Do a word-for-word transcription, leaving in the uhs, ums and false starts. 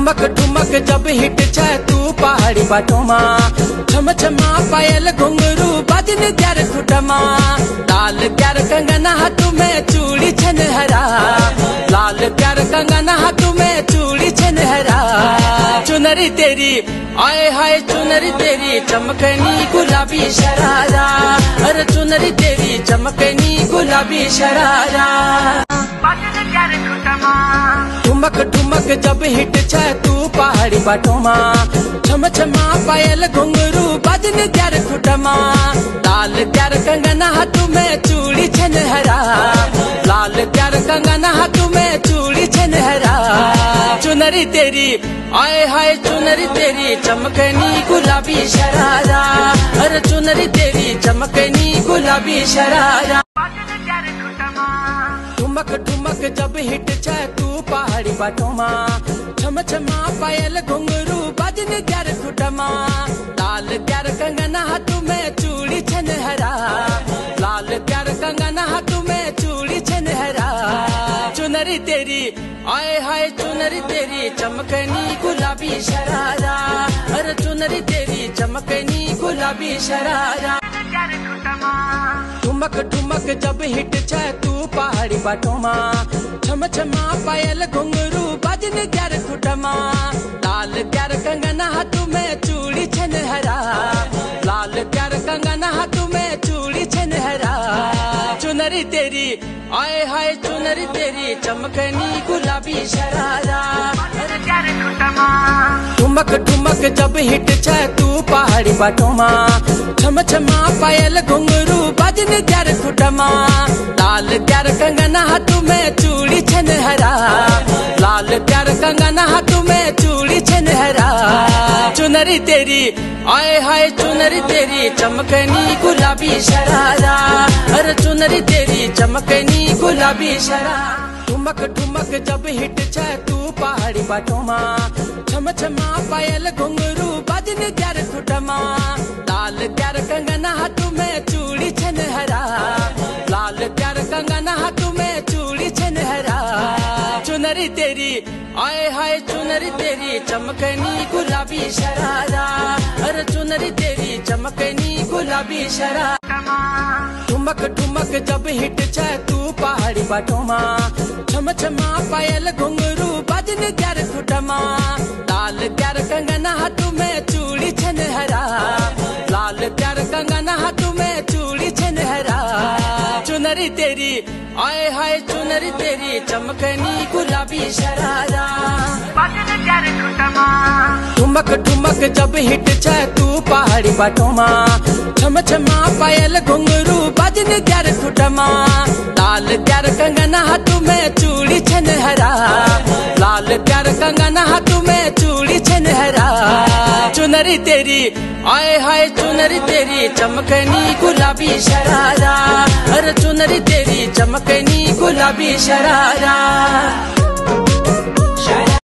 ठुमक ठुमक जब हिट छे तू पहाड़ी बाटोमा, छम छमा पायल घुंघरू बाजन त्यार खुटमा, लाल प्यार कंगना हाथ में चूड़ी छनहरा, लाल प्यार कंगना हाथ में चूड़ी छनहरा। चुनरी तेरी आए हाय चुनरी तेरी चमकनी गुलाबी शरारा, अरे चुनरी तेरी चमकनी गुलाबी शरारा। ठुमक ठुमक जब हिट छे तू पहाड़ी बाटोमा, छम छमा पायल घुंघरू बाजन त्यार खुटमा, लाल प्यार कंगना हाथ में चूड़ी छनहरा, लाल प्यार कंगना हाथ में चूड़ी छनहरा। चुनरी तेरी आए हाय चुनरी तेरी चमकनी गुलाबी शरारा, अरे चुनरी तेरी चमकनी गुलाबी शरारा। ठुमक ठुमक जब हिट छे तू पहाड़ी बाटोमा, छम छमा पायल घुंघरू बाजन त्यार खुटमा, लाल प्यार कंगना हाथ में चूड़ी छनहरा, लाल प्यार कंगना हाथ में चूड़ी छनहरा। चुनरी तेरी आए हाय चुनरी तेरी चमकनी गुलाबी शरारा, अरे चुनरी तेरी चमकनी गुलाबी शरारा। ठुमक ठुमक जब हिट छे तू पहाड़ी बाटोमा, छम छमा पायल घुंघरू बाजन त्यार खुटमा, लाल प्यार कंगना हाथ में चूड़ी छनहरा, लाल प्यार कंगना हाथ में चूड़ी छनहरा। चुनरी तेरी आए हाय चुनरी तेरी चमकनी गुलाबी शरारा, ठुमक ठुमक जब हिट छे तू पहाड़ी बाटोमा, छम छमा पायल घुंघरू बाजन त्यार खुटमा, लाल प्यार कंगना हाथ में चूड़ी छनहरा, लाल प्यार कंगना हाथ में चूड़ी छनहरा। चुनरी तेरी आए हाय चुनरी तेरी चमकनी गुलाबी शरारा, अरे चुनरी तेरी चमकनी गुलाबी शरारा। ठुमक ठुमक जब हिट छे तू पहाड़ी बाटोमा, छम छमा पायल घुंघरू बाजन त्यार खुटमा, लाल प्यार कंगना हाथ में चूड़ी छनहरा, लाल प्यार कंगना हाथ में चूड़ी छनहरा। चुनरी तेरी आए हाय चुनरी तेरी चमकनी गुलाबी शरारा, अरे चुनरी तेरी चमकनी गुलाबी शरारा। ठुमक ठुमक जब हिट छे तू पहाड़ी बाटोमा, छम छमा पायल घुंघरू बाजन त्यार खुटमा, लाल प्यार कंगना हाथ में चूड़ी छनहरा, लाल प्यार कंगना हाथ में चूड़ी छनहरा। चुनरी तेरी आए हाय चुनरी तेरी चमकनी गुलाबी शरारा। ठुमक ठुमक जब हिट छे तू पहाड़ी बाटोमा, छम छमा पायल घुंघरू बाजन त्यार खुटमा, लाल प्यार कंगना हाथ में चूड़ी छनहरा, लाल प्यार कंगना हाथ में चूड़ी छनहरा। चुनरी तेरी आए हाय चुनरी तेरी चमकनी गुलाबी शरारा, अरे चुनरी तेरी चमकनी गुलाबी शरारा।